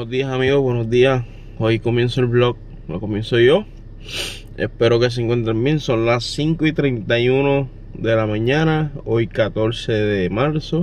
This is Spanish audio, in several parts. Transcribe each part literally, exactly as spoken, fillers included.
días amigos, buenos días. Hoy comienzo el vlog, lo comienzo yo. Espero que se encuentren bien. Son las cinco y treinta y uno de la mañana, hoy catorce de marzo.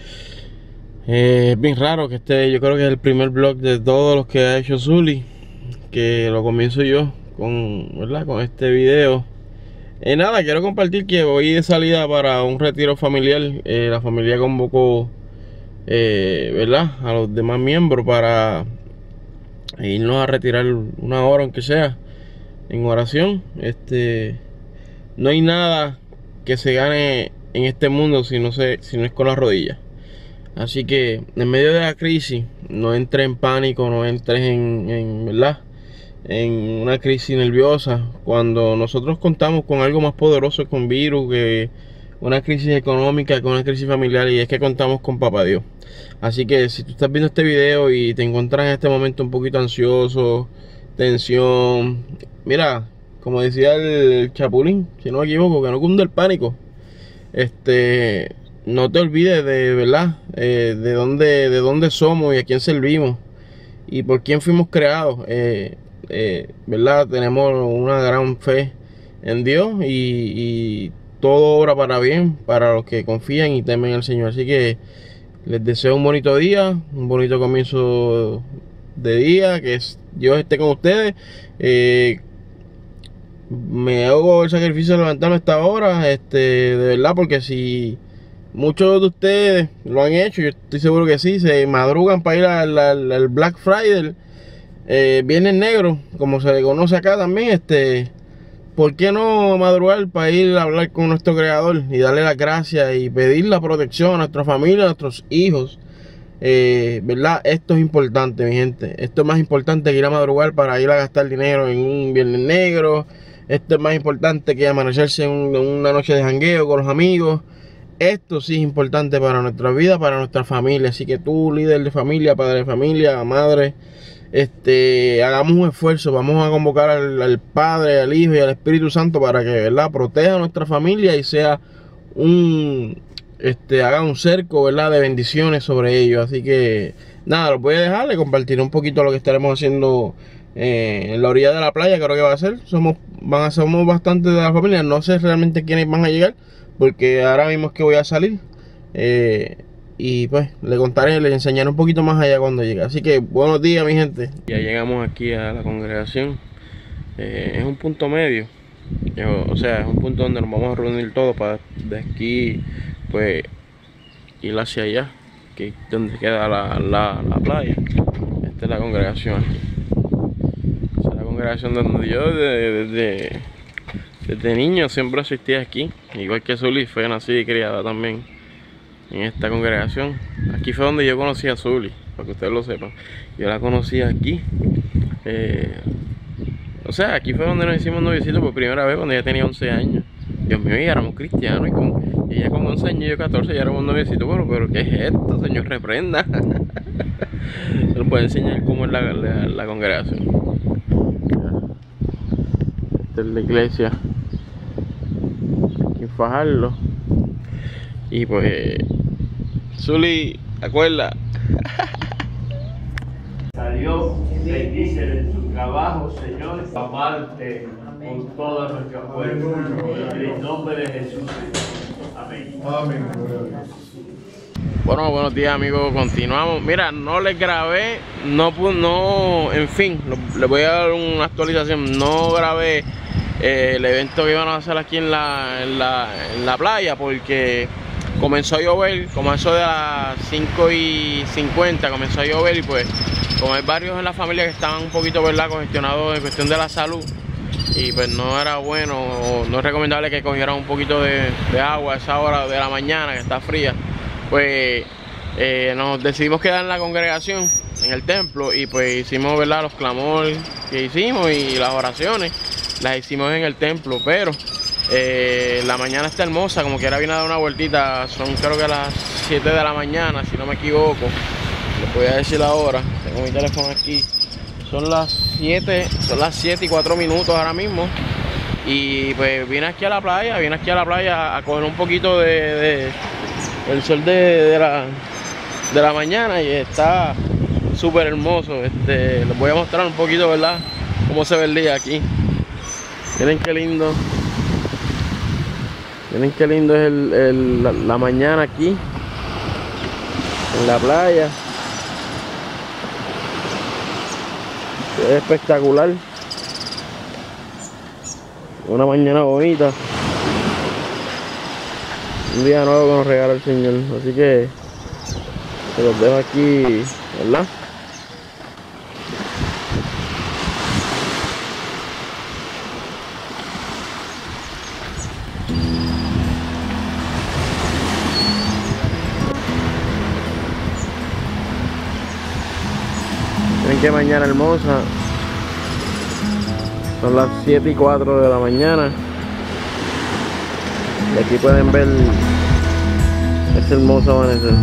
eh, Es bien raro que este, yo creo que es el primer vlog de todos los que ha hecho Zully, que lo comienzo yo con, ¿verdad? Con este video. Eh, nada, quiero compartir que voy de salida para un retiro familiar. eh, La familia convocó eh, ¿verdad? A los demás miembros para irnos a retirar una hora, aunque sea en oración. Este, no hay nada que se gane en este mundo si no, se, si no es con las rodillas. Así que en medio de la crisis, no entres en pánico, no entres en, en, ¿verdad? en una crisis nerviosa, cuando nosotros contamos con algo más poderoso que un virus, que una crisis económica, con una crisis familiar, y es que contamos con Papá Dios. Así que si tú estás viendo este video y te encuentras en este momento un poquito ansioso, tensión, mira, como decía el Chapulín, si no me equivoco, que no cunde el pánico. Este, no te olvides de, ¿verdad? Eh, de dónde, de dónde somos y a quién servimos y por quién fuimos creados. Eh, eh, ¿verdad? Tenemos una gran fe en Dios y, y todo obra para bien para los que confían y temen al Señor. Así que les deseo un bonito día, un bonito comienzo de día, que Dios esté con ustedes. Eh, me hago el sacrificio de levantarme a esta hora, este, de verdad, porque si muchos de ustedes lo han hecho, yo estoy seguro que sí, se madrugan para ir al, al, al Black Friday, eh, Viernes Negro, como se le conoce acá también. Este, ¿por qué no madrugar para ir a hablar con nuestro Creador y darle las gracias y pedir la protección a nuestra familia, a nuestros hijos? Eh, ¿verdad? Esto es importante, mi gente. Esto es más importante que ir a madrugar para ir a gastar dinero en un Viernes Negro. Esto es más importante que amanecerse en, un, en una noche de jangueo con los amigos. Esto sí es importante para nuestra vida, para nuestra familia. Así que tú, líder de familia, padre de familia, madre, este, hagamos un esfuerzo. Vamos a convocar al, al Padre, al Hijo y al Espíritu Santo para que, ¿verdad?, proteja a nuestra familia y sea un, este, haga un cerco, ¿verdad?, de bendiciones sobre ellos. Así que nada, los voy a dejar, le compartiré un poquito lo que estaremos haciendo eh, en la orilla de la playa. Creo que va a ser, somos, van a, somos bastante de la familia. No sé realmente quiénes van a llegar, porque ahora mismo es que voy a salir. Eh, y pues le contaré, le enseñaré un poquito más allá cuando llegue. Así que buenos días, mi gente. Ya llegamos aquí a la congregación. Eh, es un punto medio. O sea, es un punto donde nos vamos a reunir todos para de aquí pues ir hacia allá, que es donde queda la, la, la playa. Esta es la congregación. Esta es la congregación donde yo desde, desde, desde niño siempre asistí aquí. Igual que Zully, fue nacida y criada también en esta congregación. Aquí fue donde yo conocí a Zully, para que ustedes lo sepan. Yo la conocí aquí. Eh, o sea, aquí fue donde nos hicimos noviecitos por primera vez, cuando ella tenía once años. Dios mío, ya éramos cristianos, y con, ella con once años y yo catorce, ya éramos noviecitos. Bueno, pero ¿qué es esto, Señor? Reprenda. Se nos puede enseñar cómo es la, la, la congregación. Esta es la iglesia aquí en Fajardo. Y pues Zully, acuerda. Salió, bendice en su trabajo, Señor, amarte con toda nuestra fuerza. En el nombre de Jesús. Amén. Amén. Bueno, buenos días, amigos. Continuamos. Mira, no les grabé, no, no, en fin, les voy a dar una actualización. No grabé eh, el evento que iban a hacer aquí en la, en la, en la playa, porque comenzó a llover, comenzó de las cinco y cincuenta, comenzó a llover, y pues como hay varios en la familia que estaban un poquito, ¿verdad?, congestionados en cuestión de la salud, y pues no era bueno, no es recomendable que cogieran un poquito de, de agua a esa hora de la mañana que está fría. Pues eh, nos decidimos quedar en la congregación, en el templo, y pues hicimos, ¿verdad?, los clamores que hicimos y las oraciones las hicimos en el templo. Pero Eh, la mañana está hermosa, como que ahora viene a dar una vueltita. Son creo que las siete de la mañana, si no me equivoco. Les voy a decir ahora, tengo mi teléfono aquí. Son las siete, son las siete y cuatro minutos ahora mismo. Y pues vine aquí a la playa, vine aquí a la playa a coger un poquito de, de el sol de, de, la, de la mañana, y está súper hermoso. Este, les voy a mostrar un poquito, ¿verdad? Cómo se ve el día aquí. Miren qué lindo. Miren qué lindo es el, el, la, la mañana aquí en la playa. Es espectacular. Una mañana bonita. Un día nuevo que nos regala el Señor. Así que se los dejo aquí, ¿verdad? Miren qué mañana hermosa. Son las siete y cuatro de la mañana. Y aquí pueden ver ese hermoso amanecer.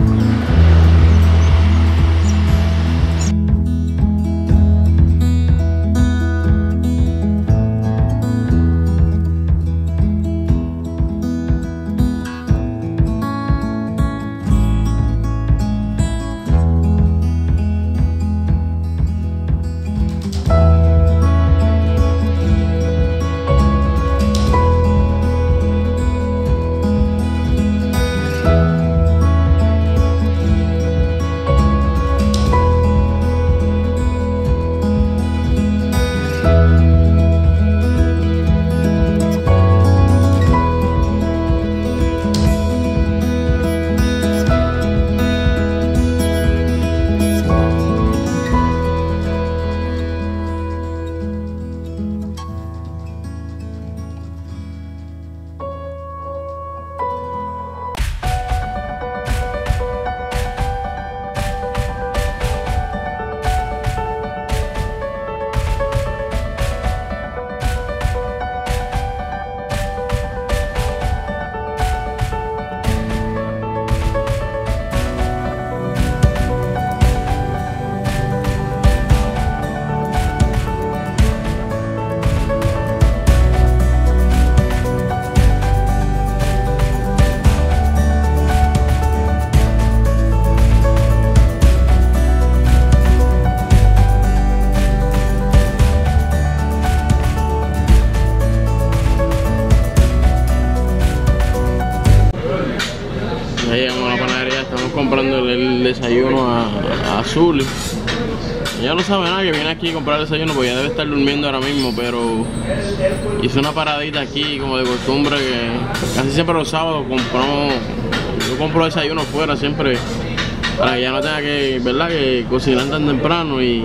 Ya llegamos a la panadería, estamos comprando el desayuno a, a Zuli. Ella no sabe nada que viene aquí a comprar el desayuno porque ya debe estar durmiendo ahora mismo, pero hizo una paradita aquí como de costumbre que casi siempre los sábados compramos, yo compro desayuno fuera siempre para que ya no tenga que, ¿verdad? Que cocinar tan temprano y,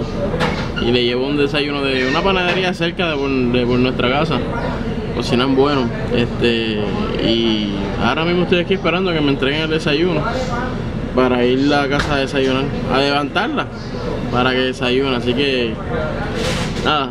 y le llevo un desayuno de una panadería cerca de por, de por nuestra casa. Cocinan bueno, este, y ahora mismo estoy aquí esperando que me entreguen el desayuno para ir a la casa a desayunar, a levantarla para que desayune, así que nada.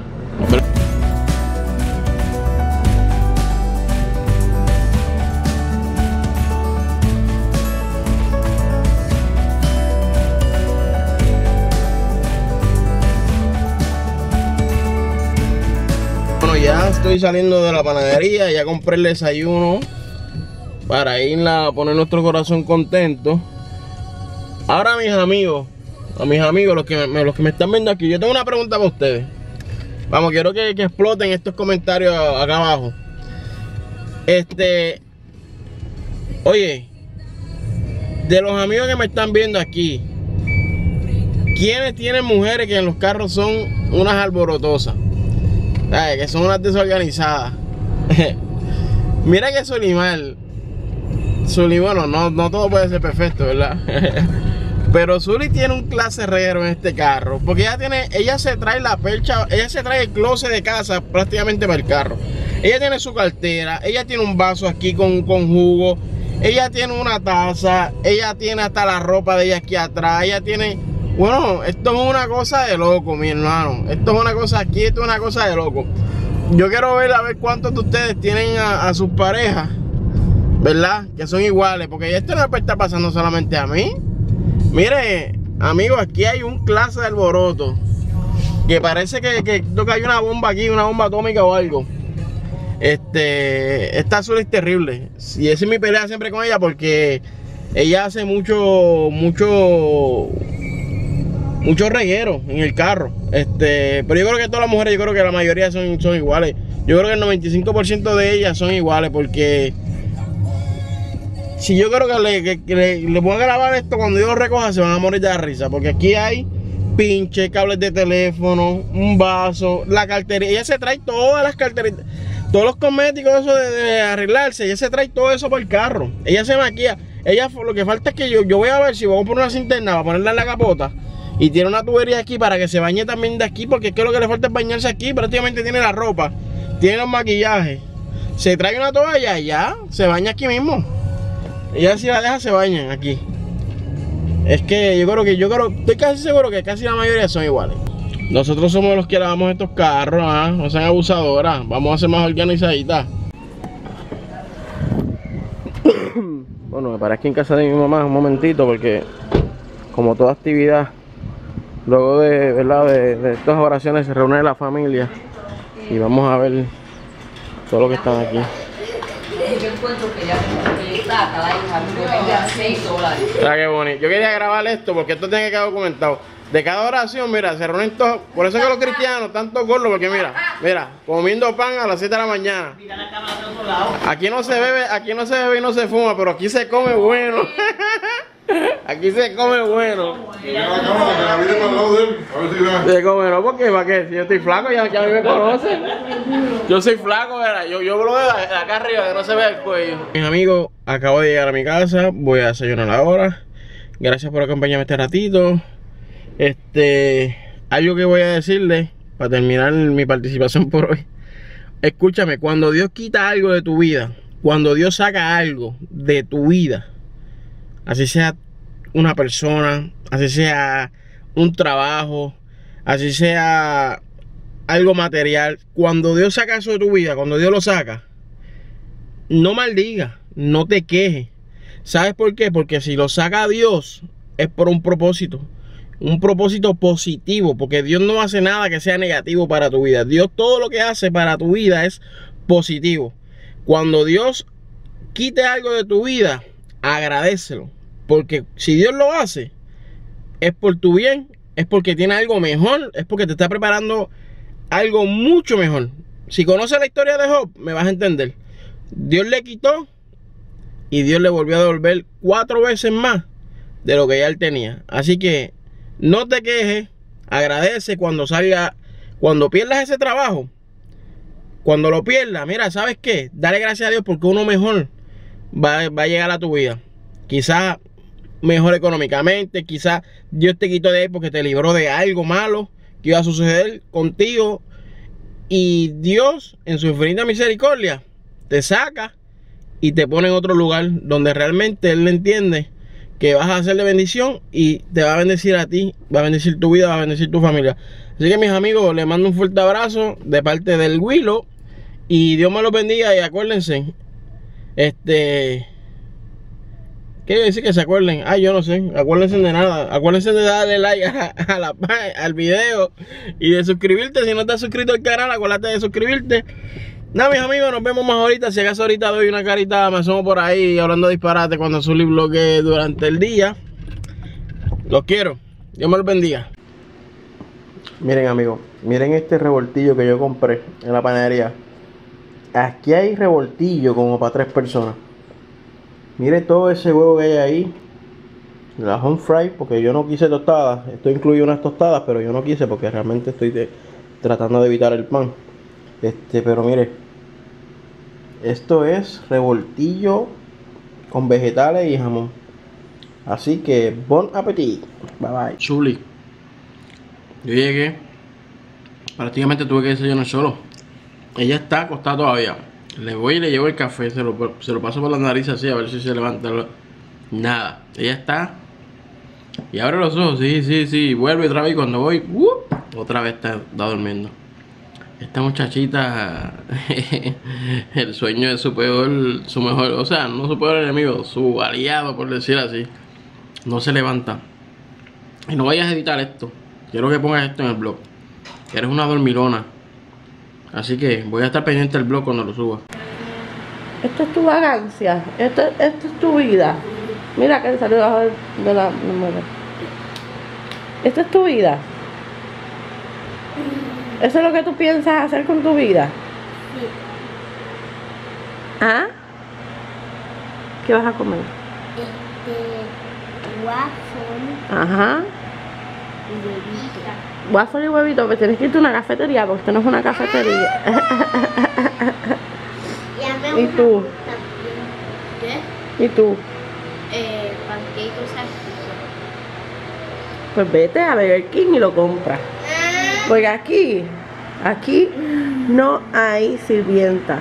Ya estoy saliendo de la panadería, ya compré el desayuno para ir a poner nuestro corazón contento. Ahora mis amigos, a mis amigos, los que me, los que me están viendo aquí, yo tengo una pregunta para ustedes. Vamos, quiero que, que exploten estos comentarios acá abajo. Este, oye, de los amigos que me están viendo aquí, ¿quiénes tienen mujeres que en los carros son unas alborotosas? Ay, que son unas desorganizadas. Mira que Solimar, Zuli, bueno, no, no todo puede ser perfecto, ¿verdad? Pero Zuli tiene un clase reguero en este carro, porque ella tiene, ella se trae la percha, ella se trae el closet de casa prácticamente para el carro. Ella tiene su cartera, ella tiene un vaso aquí con, con jugo, ella tiene una taza, ella tiene hasta la ropa de ella aquí atrás, ella tiene... Bueno, esto es una cosa de loco, mi hermano. Esto es una cosa aquí, esto es una cosa de loco. Yo quiero ver a ver cuántos de ustedes tienen a, a sus parejas, ¿verdad? Que son iguales, porque esto no me está pasando solamente a mí. Mire, amigos, aquí hay un clase de alboroto que parece que, que, que hay una bomba aquí, una bomba atómica o algo. Este, esta Zuli es terrible. Y esa es mi pelea siempre con ella, porque ella hace mucho, mucho... mucho reguero en el carro. Este, pero yo creo que todas las mujeres, yo creo que la mayoría son, son iguales. Yo creo que el noventa y cinco por ciento de ellas son iguales, porque si yo creo que le, que, que le, le voy a grabar esto, cuando yo lo recoja se van a morir de la risa, porque aquí hay pinche, cables de teléfono, un vaso, la carterita. Ella se trae todas las carteritas, todos los cosméticos, eso de, de arreglarse. Ella se trae todo eso por el carro. Ella se maquilla. Ella, lo que falta es que yo, yo voy a ver si voy a poner una cinterna para ponerla en la capota. Y tiene una tubería aquí para que se bañe también de aquí, porque es que lo que le falta es bañarse aquí. Prácticamente tiene la ropa, tiene los maquillajes. Se trae una toalla y ya, se baña aquí mismo. Ella si la deja se bañan aquí. Es que yo creo que, yo creo, estoy casi seguro que casi la mayoría son iguales. Nosotros somos los que lavamos estos carros, ¿ah? No sean abusadoras, vamos a ser más organizaditas. Bueno, me paré aquí en casa de mi mamá un momentito, porque como toda actividad, luego de, ¿verdad? de, de estas oraciones se reúne la familia y vamos a ver todo lo que están aquí. Yo encuentro que ya está, cada hija me seis dólares. Mira qué bonito. Yo quería grabar esto porque esto tiene que quedar documentado. De cada oración, mira, se reúnen todos. Por eso es que los cristianos están todos gordos, porque mira, mira, comiendo pan a las siete de la mañana. Mira la cámara de otro lado. Aquí no se bebe, aquí no se bebe y no se fuma, pero aquí se come bueno. Aquí se come bueno. Mira la cámara, que la mire para el lado de él. A ver si da. Se come, ¿no? ¿Por qué? ¿Para qué? Si yo estoy flaco, ya, ya a mí me conocen. Yo soy flaco, ¿verdad? Yo, yo lo veo de acá arriba, que no se vea el cuello. Mis amigos, acabo de llegar a mi casa, voy a desayunar ahora. Gracias por acompañarme este ratito. Este, algo que voy a decirles para terminar mi participación por hoy. Escúchame, cuando Dios quita algo de tu vida, cuando Dios saca algo de tu vida, así sea una persona, así sea un trabajo, así sea algo material, cuando Dios saca eso de tu vida, cuando Dios lo saca, no maldigas, no te quejes. ¿Sabes por qué? Porque si lo saca Dios es por un propósito. Un propósito positivo, porque Dios no hace nada que sea negativo para tu vida. Dios todo lo que hace para tu vida es positivo. Cuando Dios quite algo de tu vida, agradécelo, porque si Dios lo hace es por tu bien, es porque tiene algo mejor, es porque te está preparando algo mucho mejor. Si conoces la historia de Job, me vas a entender. Dios le quitó y Dios le volvió a devolver cuatro veces más de lo que ya él tenía. Así que no te quejes, agradece cuando salga, cuando pierdas ese trabajo, cuando lo pierdas, mira, ¿sabes qué? Dale gracias a Dios, porque uno mejor va, va a llegar a tu vida. Quizás mejor económicamente, quizás Dios te quitó de ahí porque te libró de algo malo que iba a suceder contigo. Y Dios, en su infinita misericordia, te saca y te pone en otro lugar donde realmente Él entiende que vas a hacer de bendición y te va a bendecir a ti, va a bendecir tu vida, va a bendecir tu familia. Así que mis amigos, les mando un fuerte abrazo de parte del Willow y Dios me los bendiga. Y acuérdense, este, ¿qué quiere decir que se acuerden? Ay, yo no sé, acuérdense de nada, acuérdense de darle like a, a la, al video y de suscribirte. Si no te has suscrito al canal, acuérdate de suscribirte. Nada, mis amigos, nos vemos más ahorita. Si acaso ahorita doy una carita, me asomo por ahí hablando disparate cuando Zully bloquee durante el día. Los quiero. Dios me los bendiga. Miren, amigos, miren este revoltillo que yo compré en la panadería. Aquí hay revoltillo como para tres personas. Mire todo ese huevo que hay ahí. La home fry, porque yo no quise tostadas. Esto incluye unas tostadas, pero yo no quise porque realmente estoy de, tratando de evitar el pan. Este, pero mire, esto es revoltillo con vegetales y jamón. Así que bon appetit. Bye bye. Zully, yo llegué, prácticamente tuve que desayunar solo. Ella está acostada todavía. Le voy y le llevo el café, se lo, se lo paso por la nariz así, a ver si se levanta. Nada, ella está y abre los ojos, sí, sí, sí. Vuelve otra vez y cuando voy, uh, otra vez está, está durmiendo. Esta muchachita, el sueño de su peor, su mejor, o sea, no su peor enemigo, su aliado, por decir así, no se levanta. Y no vayas a editar esto, quiero que pongas esto en el blog. Eres una dormilona. Así que voy a estar pendiente del blog cuando lo suba. Esto es tu vagancia, esto, esto es tu vida. Mira que salió abajo de la número. ¿Esta es tu vida? ¿Eso es lo que tú piensas hacer con tu vida? Sí. ¿Ah? ¿Qué vas a comer? Este, waffle Ajá. y bebida. Waffle y huevito, pues tienes que irte a una cafetería, porque esto no es una cafetería. Y, a mí ¿Y una tú? también. ¿Qué? ¿Y tú? Eh, pancakes salchicha. Pues vete a Burger King y lo compras. Porque aquí, aquí no hay sirvienta.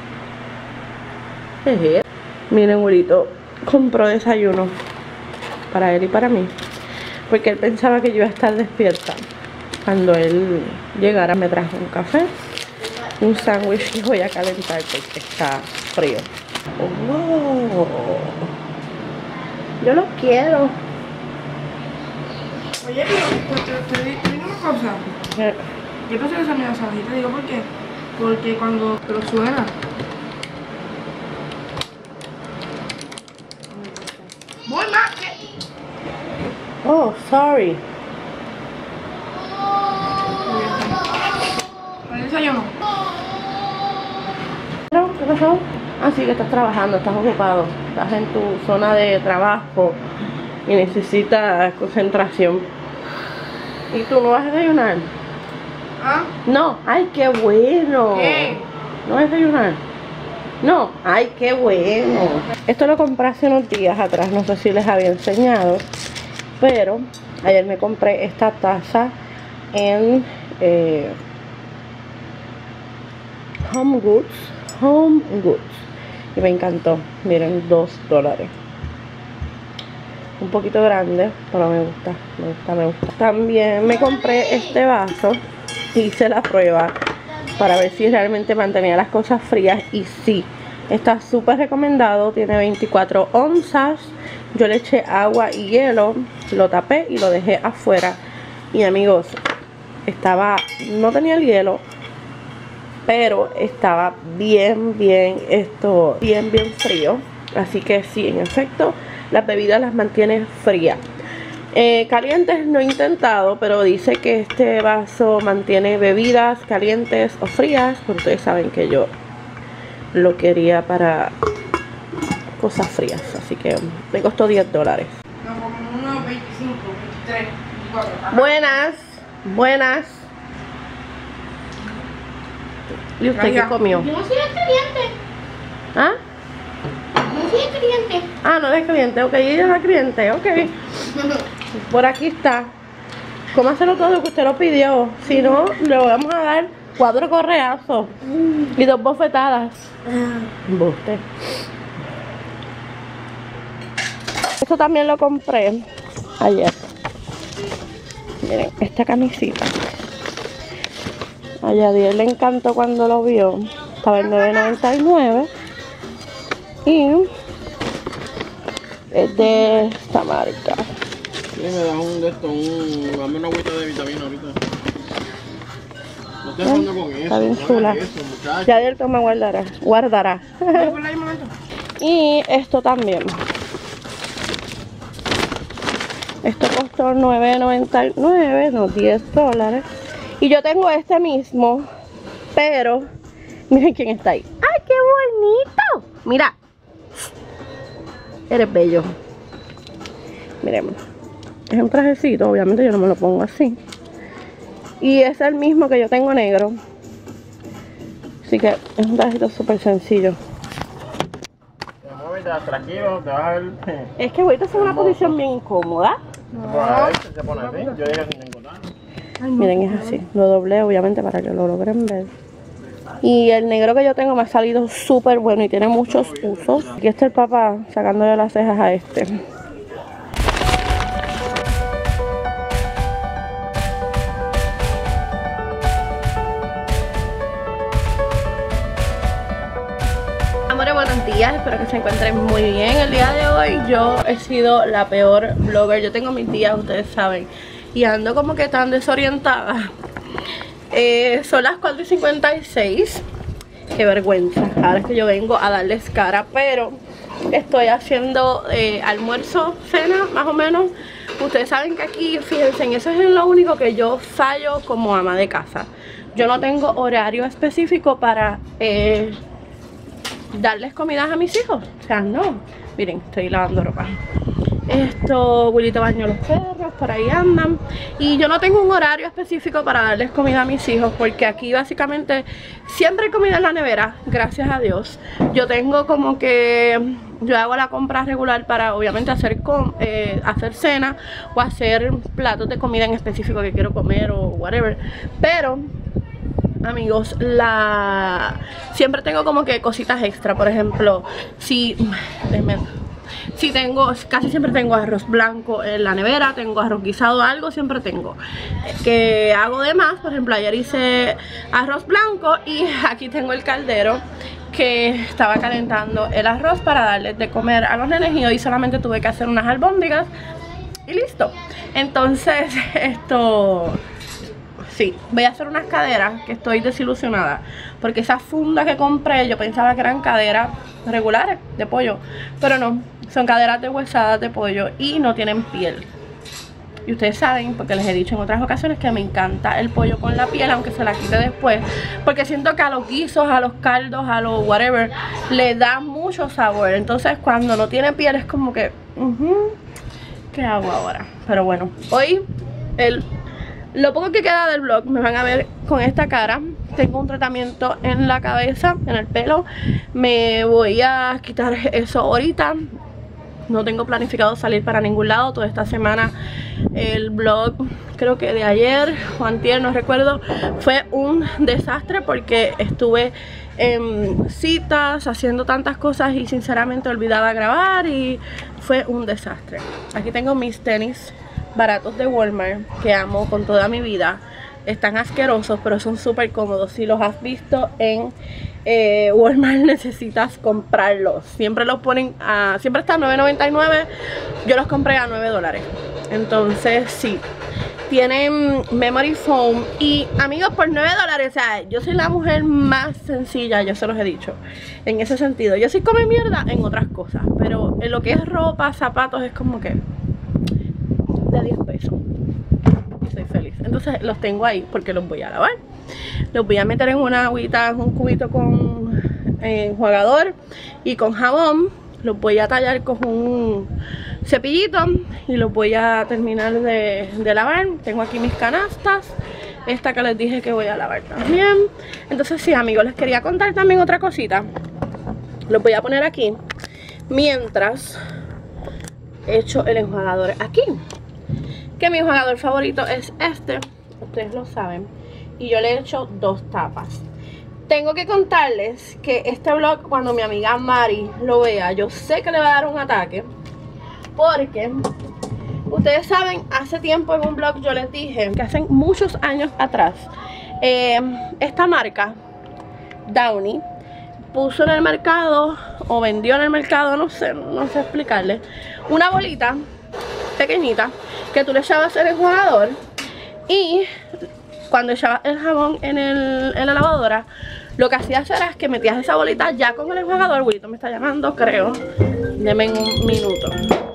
Jeje. Miren, güerito, compró desayuno para él y para mí. Porque él pensaba que yo iba a estar despierta. Cuando él llegara me trajo un café, un sándwich y voy a calentar porque está frío. Oh, yo lo quiero. Oye, pero te, te, te digo una cosa. Eh, Yo pensé que esa mía y te digo por qué. Porque cuando lo suena. Voy más que. Oh, sorry. ¿El desayuno? ¿Qué pasó? Ah, sí, que estás trabajando, estás ocupado. Estás en tu zona de trabajo y necesitas concentración. ¿Y tú no vas a desayunar? ¿Ah? No, ay, qué bueno. ¿Qué? ¿No vas a desayunar? No, ay, qué bueno. Esto lo compré hace unos días atrás, no sé si les había enseñado. Pero ayer me compré esta taza en eh, Home Goods. Home Goods. Y me encantó. Miren, dos dólares. Un poquito grande, pero me gusta, me gusta, me gusta. También me compré este vaso. Hice la prueba para ver si realmente mantenía las cosas frías. Y sí, está súper recomendado. Tiene veinticuatro onzas. Yo le eché agua y hielo, lo tapé y lo dejé afuera. Y amigos, estaba, no tenía el hielo, pero estaba bien, bien, esto, bien, bien frío. Así que sí, en efecto, las bebidas las mantiene frías. Eh, calientes no he intentado, pero dice que este vaso mantiene bebidas calientes o frías. Pero ustedes saben que yo lo quería para cosas frías, así que me costó diez dólares. No, como unos veinticinco, veintitrés, veinticuatro. Ajá. Buenas, buenas. ¿Y usted qué comió? Yo no soy el cliente. ¿Ah? No soy el cliente. Ah, no eres cliente, ok, ella es la cliente, ok. Por aquí está. Cómaselo todo que usted lo pidió. Si no, le vamos a dar cuatro correazos y dos bofetadas. Embuste. Esto también lo compré ayer. Miren, esta camisita. A Yadier le encantó cuando lo vio. Estaba en nueve noventa y nueve. Y es de esta marca. Sí, me da un de esto, un. Dame una agüita de vitamina ahorita. No te jugando con eso. Está bien no chula. hagas eso, muchacho. Yadier toma guardará. Guardará. ¿Puedes poner ahí un momento? Y esto también. Esto costó nueve noventa y nueve, no, diez dólares. Y yo tengo este mismo, pero miren quién está ahí. ¡Ay, qué bonito! Mira. Eres bello. Miren. Es un trajecito, obviamente yo no me lo pongo así. Y es el mismo que yo tengo negro. Así que es un trajecito súper sencillo. Tranquilo, te vas a ver. Es que ahorita es una posición bien incómoda. Se pone así. Yo digo que tengo nada. Miren, es así. Lo doblé obviamente para que lo logren ver. Y el negro que yo tengo me ha salido súper bueno y tiene muchos usos. Aquí está el papá sacándole las cejas a este. Amores, buenos días, espero que se encuentren muy bien. El día de hoy yo he sido la peor blogger. Yo tengo mis días, ustedes saben, y ando como que tan desorientada. eh, Son las cuatro y cincuenta y seis. Qué vergüenza, ahora es que yo vengo a darles cara. Pero estoy haciendo eh, almuerzo, cena, más o menos, Ustedes saben que aquí, fíjense, en eso es lo único que yo fallo como ama de casa. Yo no tengo horario específico para eh, darles comidas a mis hijos. O sea, no. Miren, estoy lavando ropa. Esto, Wilito bañó los perros, por ahí andan. Y yo no tengo un horario específico para darles comida a mis hijos, porque aquí básicamente siempre hay comida en la nevera, gracias a Dios. Yo tengo como que, yo hago la compra regular para obviamente hacer, com, eh, hacer cena o hacer platos de comida en específico que quiero comer o whatever. Pero amigos, la siempre tengo como que cositas extra. Por ejemplo, si déjenme, si tengo, casi siempre tengo arroz blanco en la nevera, tengo arroz guisado, algo siempre tengo que hago de más. Por ejemplo, ayer hice arroz blanco y aquí tengo el caldero que estaba calentando el arroz para darles de comer a los nenes, y hoy solamente tuve que hacer unas albóndigas y listo. Entonces esto, sí, voy a hacer unas caderas, que estoy desilusionada porque esas fundas que compré yo pensaba que eran caderas regulares de pollo, pero no, son caderas deshuesadas de pollo y no tienen piel. Y ustedes saben, porque les he dicho en otras ocasiones, que me encanta el pollo con la piel, aunque se la quite después, porque siento que a los guisos, a los caldos, a los whatever, le da mucho sabor. Entonces cuando no tiene piel es como que uh-huh, ¿qué hago ahora? Pero bueno, hoy el lo poco que queda del vlog me van a ver con esta cara. Tengo un tratamiento en la cabeza, en el pelo. Me voy a quitar eso ahorita. No tengo planificado salir para ningún lado toda esta semana. El vlog, creo que de ayer o antier, no recuerdo, fue un desastre porque estuve en citas, haciendo tantas cosas y sinceramente olvidaba grabar y fue un desastre. Aquí tengo mis tenis baratos de Walmart que amo con toda mi vida. Están asquerosos, pero son súper cómodos. Si los has visto en eh, Walmart, necesitas comprarlos. Siempre los ponen a, siempre están a nueve noventa y nueve. Yo los compré a nueve dólares. Entonces sí, tienen memory foam. Y amigos, por nueve dólares, o sea, yo soy la mujer más sencilla, yo se los he dicho, en ese sentido. Yo sí come mierda en otras cosas, pero en lo que es ropa, zapatos, es como que de diez pesos y soy feliz. Entonces los tengo ahí porque los voy a lavar. Los voy a meter en una agüita, en un cubito con eh, enjuagador y con jabón. Los voy a tallar con un cepillito y los voy a terminar de, de lavar. Tengo aquí mis canastas, esta que les dije que voy a lavar también. Entonces sí, amigos, les quería contar también otra cosita. Los voy a poner aquí mientras echo el enjuagador aquí, que mi enjuagador favorito es este, ustedes lo saben, y yo le he hecho dos tapas. Tengo que contarles que este vlog, cuando mi amiga Mari lo vea, yo sé que le va a dar un ataque, porque ustedes saben, hace tiempo en un vlog yo les dije que hace muchos años atrás eh, esta marca Downy puso en el mercado, o vendió en el mercado, no sé, no sé explicarles, una bolita pequeñita que tú le echabas el enjuagador, y cuando echabas el jabón en, el, en la lavadora, lo que hacías era que metías esa bolita ya con el enjuagador. Wilito me está llamando, creo. Deme un minuto.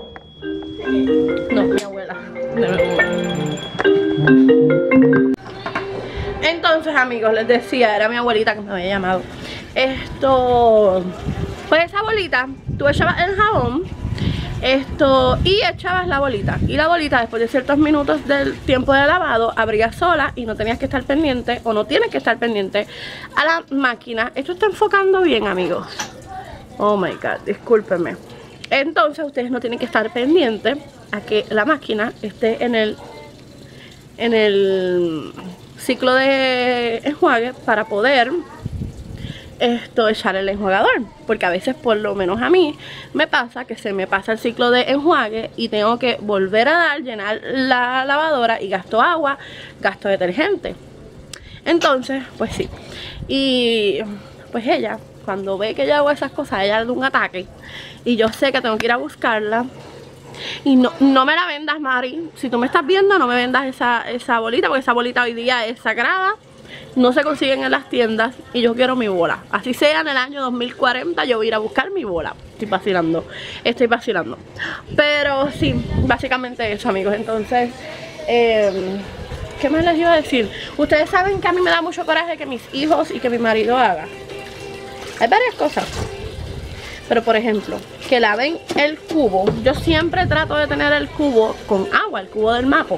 No, mi abuela. Deme un minuto. Entonces, amigos, les decía, era mi abuelita que me había llamado. Esto, pues esa bolita, tú echabas el jabón, esto, y echabas la bolita, y la bolita después de ciertos minutos del tiempo de lavado abría sola y no tenías que estar pendiente, o no tienes que estar pendiente a la máquina. Esto está enfocando bien, amigos. Oh my god, discúlpenme. Entonces ustedes no tienen que estar pendientes a que la máquina esté en el en el ciclo de enjuague para poder esto echar el enjuagador, porque a veces, por lo menos a mí, me pasa que se me pasa el ciclo de enjuague y tengo que volver a dar, llenar la lavadora y gasto agua, gasto detergente. Entonces, pues sí. Y pues ella, cuando ve que yo hago esas cosas, ella le da un ataque y yo sé que tengo que ir a buscarla. Y no, no me la vendas, Mari. Si tú me estás viendo, no me vendas esa, esa bolita, porque esa bolita hoy día es sagrada. No se consiguen en las tiendas y yo quiero mi bola. Así sea en el año dos mil cuarenta, yo voy a ir a buscar mi bola. estoy vacilando. Estoy vacilando. Pero sí, básicamente eso, amigos. Entonces, eh, ¿qué más les iba a decir? Ustedes saben que a mí me da mucho coraje que mis hijos y que mi marido haga. Hay varias cosas. Pero por ejemplo, que laven el cubo. Yo siempre trato de tener el cubo con agua, el cubo del mapo.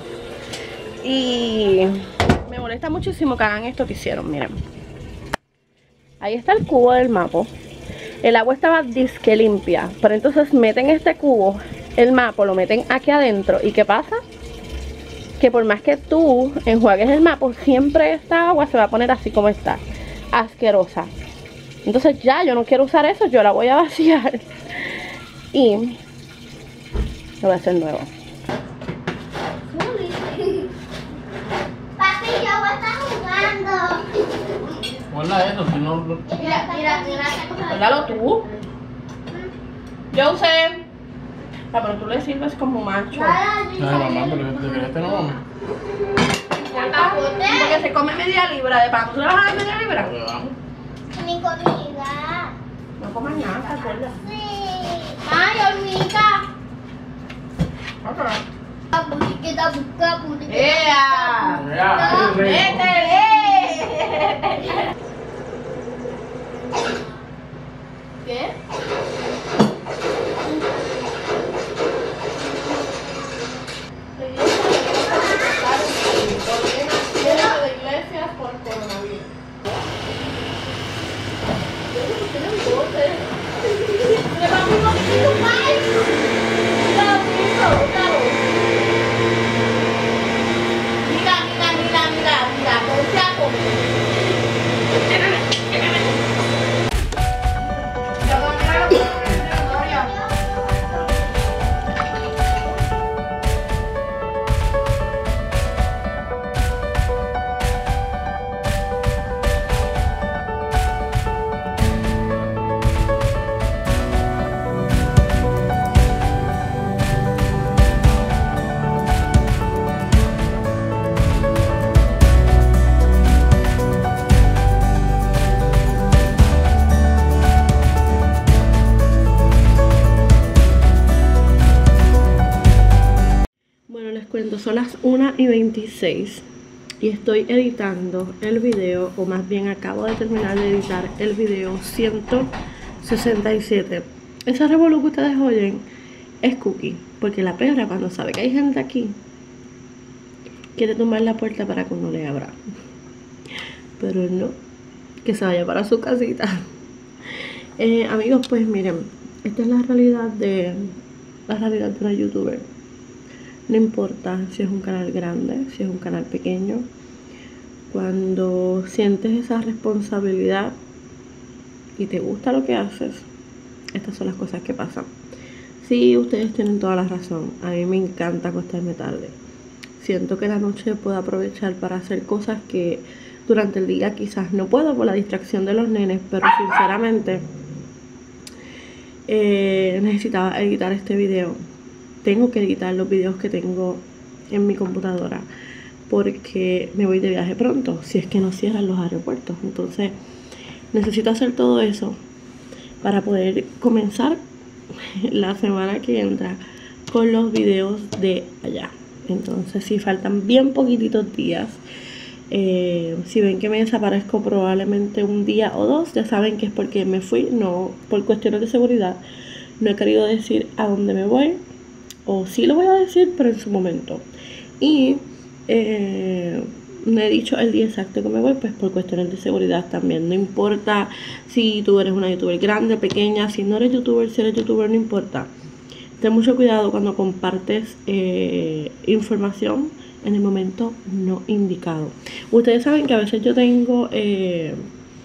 Y me molesta muchísimo que hagan esto que hicieron, miren. Ahí está el cubo del mapo. El agua estaba disque limpia. Pero entonces meten este cubo, el mapo, lo meten aquí adentro. ¿Y qué pasa? Que por más que tú enjuagues el mapo, siempre esta agua se va a poner así como está. Asquerosa. Entonces ya yo no quiero usar eso, yo la voy a vaciar. Y lo voy a hacer nuevo. Papi, yo voy a estar jugando. Hola, eso, si no. Mira, mira, mira. Hágalo tú. Yo usé. Ah, pero tú le sirves como macho. Ay, mamá, pero ¿te crees que no, mamá? Porque se come media libra de pan. ¿Tú le vas a dar media libra? Mi comida. No comas nada, ¿te acuerdas? Sí. Ay, hormiga. Ok. Musiquita, busca, musiquita. ¡Ea! Ya, ¡Métele! ¿Qué? Ordena de iglesias por coronavirus. Mira, mira, mira, mira, mira, ponte a comer. Ya voy a mirar lo que tiene Gloria. Bueno, les cuento, son las una y veintiséis y estoy editando el video, o más bien acabo de terminar de editar el video ciento sesenta y siete. Esa revolú que ustedes oyen es Cookie, porque la perra, cuando sabe que hay gente aquí, quiere tumbar la puerta para que uno le abra. Pero no, que se vaya para su casita. eh, Amigos, pues miren, esta es la realidad de la realidad de una youtuber. No importa si es un canal grande, si es un canal pequeño. Cuando sientes esa responsabilidad y te gusta lo que haces, estas son las cosas que pasan. Sí, ustedes tienen toda la razón. A mí me encanta acostarme tarde. Siento que la noche puedo aprovechar para hacer cosas que durante el día quizás no puedo por la distracción de los nenes. Pero sinceramente eh, necesitaba editar este video. Tengo que editar los videos que tengo en mi computadora porque me voy de viaje pronto, si es que no cierran los aeropuertos. Entonces necesito hacer todo eso para poder comenzar la semana que entra con los videos de allá. Entonces si faltan bien poquititos días, eh, si ven que me desaparezco probablemente un día o dos, ya saben que es porque me fui, no por cuestiones de seguridad. No he querido decir a dónde me voy, o sí lo voy a decir, pero en su momento. Y eh, no he dicho el día exacto que me voy, pues por cuestiones de seguridad también. No importa si tú eres una youtuber grande, pequeña, si no eres youtuber, si eres youtuber, no importa. Ten mucho cuidado cuando compartes eh, información en el momento no indicado. Ustedes saben que a veces yo tengo eh,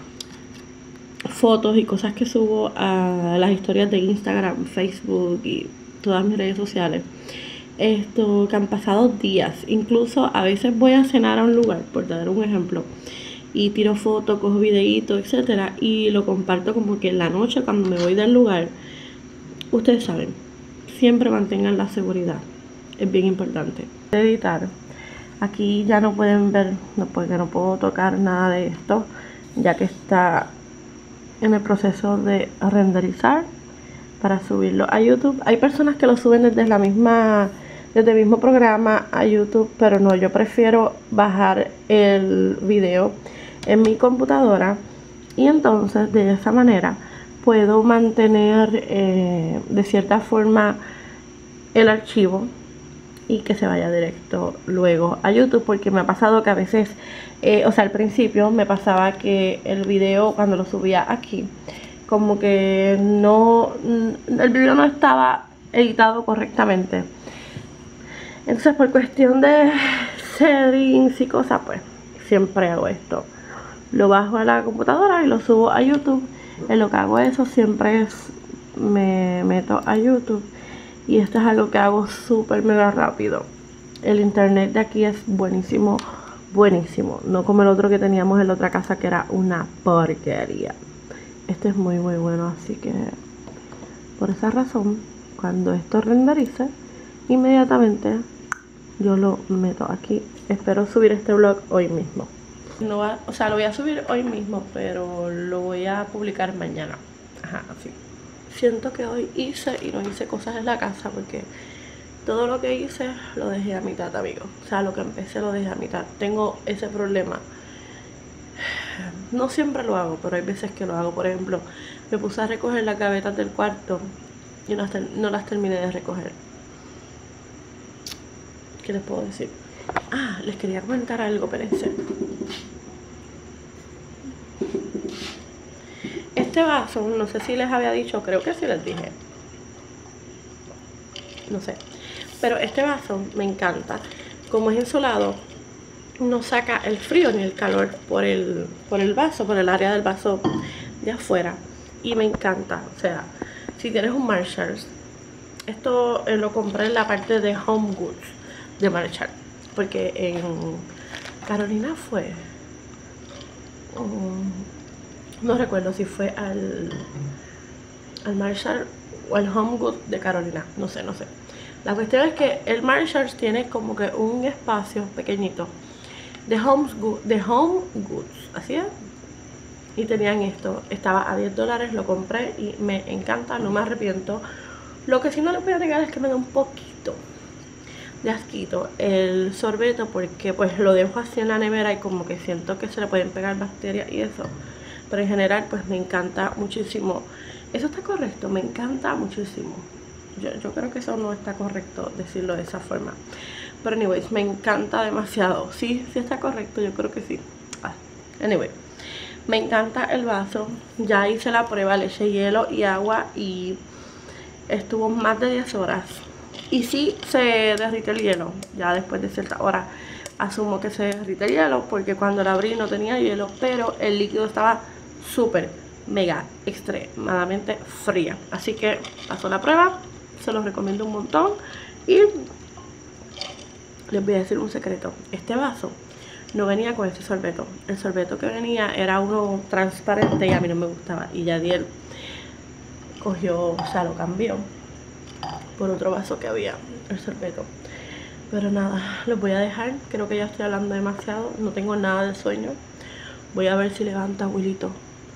fotos y cosas que subo a las historias de Instagram, Facebook y todas mis redes sociales, esto que han pasado días. Incluso a veces voy a cenar a un lugar, por dar un ejemplo, y tiro fotos, cojo videitos, etcétera, y lo comparto como que en la noche cuando me voy del lugar. Ustedes saben, siempre mantengan la seguridad, es bien importante. Editar, aquí ya no pueden ver, no, porque no puedo tocar nada de esto, ya que está en el proceso de renderizar. para subirlo a YouTube. Hay personas que lo suben desde la misma, desde el mismo programa a YouTube, pero no, yo prefiero bajar el video en mi computadora y entonces de esa manera puedo mantener eh, de cierta forma el archivo y que se vaya directo luego a YouTube, porque me ha pasado que a veces, eh, o sea, al principio me pasaba que el video cuando lo subía aquí, como que no, el video no estaba editado correctamente. Entonces por cuestión de settings y cosas, pues siempre hago esto. Lo bajo a la computadora y lo subo a YouTube. En lo que hago eso siempre es, me meto a YouTube. Y esto es algo que hago súper mega rápido. El internet de aquí es buenísimo, buenísimo. No como el otro que teníamos en la otra casa que era una porquería. Este es muy muy bueno, así que por esa razón, cuando esto renderice, inmediatamente yo lo meto aquí. Espero subir este vlog hoy mismo. No va, o sea, lo voy a subir hoy mismo, pero lo voy a publicar mañana. Ajá, así. Siento que hoy hice y no hice cosas en la casa porque todo lo que hice lo dejé a mitad, amigos. O sea, lo que empecé lo dejé a mitad. Tengo ese problema. No siempre lo hago, pero hay veces que lo hago. Por ejemplo, me puse a recoger las gavetas del cuarto y no, no las terminé de recoger. ¿Qué les puedo decir? Ah, les quería comentar algo, espérense. Este vaso, no sé si les había dicho, creo que sí les dije. No sé. Pero este vaso me encanta. Como es insulado, no saca el frío ni el calor por el, por el vaso, por el área del vaso de afuera. Y me encanta. O sea, si tienes un Marshalls, esto eh, lo compré en la parte de Home Goods de Marshall. Porque en Carolina fue... Um, no recuerdo si fue al, al Marshall o al Home Goods de Carolina. No sé, no sé. La cuestión es que el Marshalls tiene como que un espacio pequeñito de Home, de home Goods, así es. Y tenían esto, estaba a diez dólares, lo compré y me encanta, no me arrepiento. Lo que sí no les voy a negar es que me da un poquito de asquito el sorbeto, porque pues lo dejo así en la nevera y como que siento que se le pueden pegar bacterias y eso. Pero en general pues me encanta muchísimo. Eso está correcto, me encanta muchísimo. Yo, yo creo que eso no está correcto decirlo de esa forma. Pero anyways, me encanta demasiado. Sí, sí está correcto, yo creo que sí. Ah, anyway, me encanta el vaso. Ya hice la prueba, le eché hielo y agua y estuvo más de diez horas. Y sí se derrite el hielo, ya después de cierta hora asumo que se derrite el hielo, porque cuando la abrí no tenía hielo, pero el líquido estaba súper, mega, extremadamente fría. Así que pasó la prueba, se los recomiendo un montón. Y les voy a decir un secreto, este vaso no venía con este sorbeto. El sorbeto que venía era uno transparente y a mí no me gustaba. Y Yadiel cogió, o sea, lo cambió por otro vaso que había, el sorbeto. Pero nada, los voy a dejar. Creo que ya estoy hablando demasiado, no tengo nada de sueño. Voy a ver si levanta Wilito.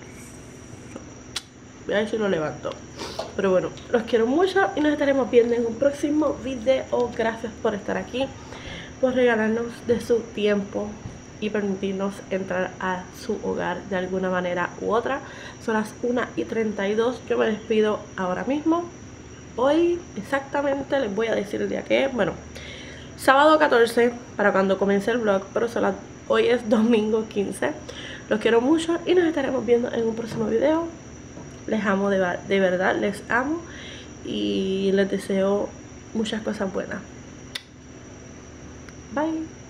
Voy a ver si lo levanto. Pero bueno, los quiero mucho y nos estaremos viendo en un próximo video. Gracias por estar aquí, por regalarnos de su tiempo y permitirnos entrar a su hogar de alguna manera u otra. Son las una y treinta y dos, yo me despido ahora mismo. Hoy exactamente les voy a decir el día que es. Bueno, sábado catorce para cuando comience el vlog, pero son las, hoy es domingo quince. Los quiero mucho y nos estaremos viendo en un próximo video. Les amo, de, de verdad, les amo y les deseo muchas cosas buenas. Bye.